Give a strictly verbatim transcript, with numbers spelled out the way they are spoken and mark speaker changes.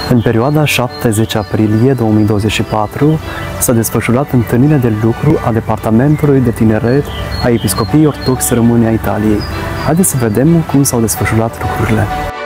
Speaker 1: În perioada șapte-zece aprilie două mii douăzeci și patru s-a desfășurat întâlnirea de lucru a Departamentului de Tineret a Episcopiei Ortodoxe Române a Italiei. Haideți să vedem cum s-au desfășurat lucrurile.